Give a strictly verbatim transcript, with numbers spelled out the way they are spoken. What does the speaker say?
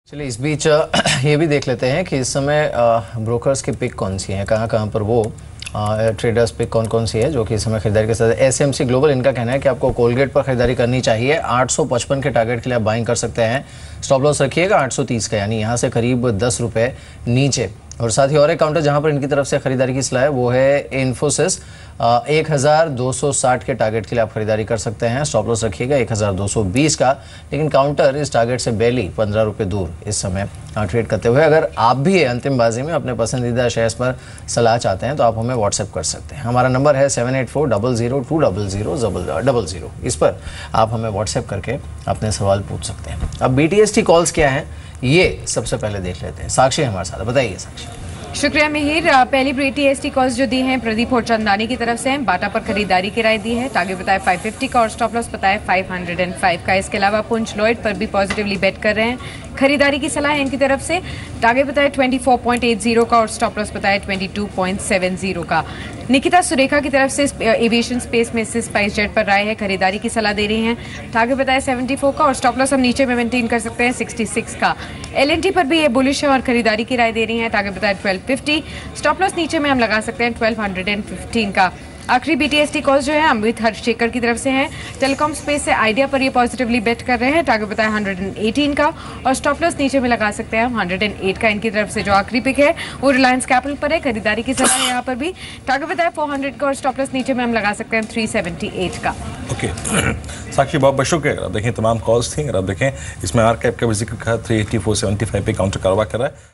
चलिए इस बीच ये भी देख लेते हैं कि इस समय ब्रोकर्स की पिक कौन सी है, कहाँ कहाँ पर वो ट्रेडर्स पिक कौन कौन सी है जो कि इस समय खरीदारी के साथ। एसएमसी ग्लोबल, इनका कहना है कि आपको कोलगेट पर खरीदारी करनी चाहिए। आठ सौ पचपन के टारगेट के लिए आप बाइंग कर सकते हैं। स्टॉप लॉस रखिएगा आठ सौ तीस का, यानी यहाँ से करीब दस रुपये नीचे। और साथ ही और एक काउंटर जहां पर इनकी तरफ से खरीदारी की सलाह है वो है इन्फोसिस। एक हज़ार दो सौ साठ के टारगेट के लिए आप खरीदारी कर सकते हैं। स्टॉप लॉस रखिएगा एक हज़ार दो सौ बीस का, लेकिन काउंटर इस टारगेट से बैली पंद्रह रुपये दूर इस समय ट्रेड करते हुए। अगर आप भी अंतिम बाजी में अपने पसंदीदा शेयर्स पर सलाह चाहते हैं तो आप हमें व्हाट्सएप कर सकते हैं। हमारा नंबर है seven eight four double zero two double zero double zero. इस पर आप हमें व्हाट्सएप करके अपने सवाल पूछ सकते हैं। अब बीटीएसटी कॉल्स क्या है ये सबसे पहले देख लेते हैं। साक्षी हमारे साथ, बताइए साक्षी। शुक्रिया मिहिर। पहली बीटीएसटी कॉल्स जो दी हैं प्रदीप और चंदानी की तरफ से हैं। बाटा पर खरीदारी की राय दी है। टारगेट बताया पाँच सौ पचास का और स्टॉप लॉस बताया पाँच सौ पाँच का। इसके अलावा पुंछ लॉयड पर भी पॉजिटिवली बेट कर रहे हैं। खरीदारी की सलाह है इनकी तरफ से। टारगेट बताया चौबीस पॉइंट अस्सी का और स्टॉप लॉस बताया बाईस पॉइंट सात का। निकिता सुरेखा की तरफ से एविएशन स्पेस में से स्पाइस जेट पर राय है, खरीदारी की सलाह दे रही हैं। टारगेट बताया चौहत्तर का और स्टॉप लॉस हम नीचे में मेंटेन कर सकते हैं छियासठ का। एलएनटी पर भी ये बुलिश है और खरीदारी की राय दे रही हैं। टारगेट बताया बारह सौ पचास, स्टॉप लॉस नीचे में हम लगा सकते हैं बारह सौ पंद्रह का। आखिरी बीटीएसटी कॉल्स जो है अमृत हर्षेकर की तरफ से हैं। टेलीकॉम स्पेस से आइडिया पर ये पॉजिटिवली बेट कर रहे हैं। टारगेट बताया एक सौ अठारह का और स्टॉप लॉस नीचे में लगा सकते हैं हम एक सौ आठ का। इनकी तरफ से जो आखिरी पिक है वो रिलायंस कैपिटल पर है, खरीदारी की सलाह है यहाँ पर भी। टारगेट बताया चार सौ का और स्टॉप लॉस नीचे में हम लगा सकते हैं तीन सौ अठहत्तर का। ओके साक्षी, बहुत बहुत शुक्रिया। अगर आप देखें तमाम कॉल्स थी, अगर आप देखें इसमें आर कैप का भी जिक्र था, तीन सौ अस्सी, चार सौ पचहत्तर पे काउंटर करवा कर रहा है।